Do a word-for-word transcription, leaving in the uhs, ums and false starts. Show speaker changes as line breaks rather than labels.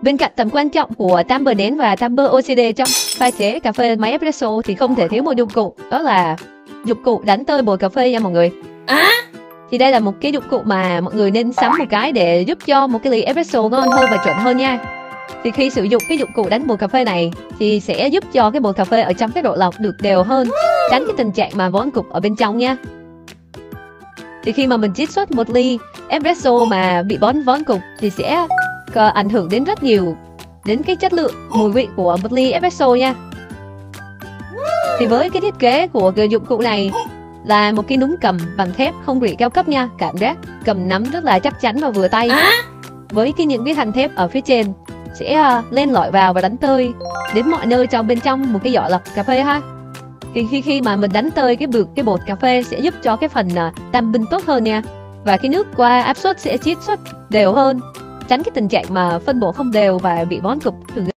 Bên cạnh tầm quan trọng của Tamper nén và Tamper o xê đê trong pha chế cà phê máy espresso thì không thể thiếu một dụng cụ, đó là dụng cụ đánh tơi bột cà phê nha mọi người.
À?
Thì đây là một cái dụng cụ mà mọi người nên sắm một cái để giúp cho một cái ly espresso ngon hơn và chuẩn hơn nha. Thì khi sử dụng cái dụng cụ đánh bột cà phê này thì sẽ giúp cho cái bột cà phê ở trong cái độ lọc được đều hơn, tránh cái tình trạng mà vón cục ở bên trong nha. Thì khi mà mình chiết xuất một ly espresso mà bị bón vón cục thì sẽ có ảnh hưởng đến rất nhiều đến cái chất lượng mùi vị của một ly espresso nha. Thì với cái thiết kế của cái dụng cụ này là một cái núm cầm bằng thép không rỉ cao cấp nha, cảm giác cầm nắm rất là chắc chắn và vừa tay. Với cái những cái thanh thép ở phía trên sẽ uh, len lỏi vào và đánh tơi đến mọi nơi trong bên trong một cái giỏ lọc cà phê ha. Thì khi khi mà mình đánh tơi cái bược cái bột cà phê sẽ giúp cho cái phần uh, tam binh tốt hơn nha, và cái nước qua áp suất sẽ chiết xuất đều hơn, tránh cái tình trạng mà phân bổ không đều và bị bón cục.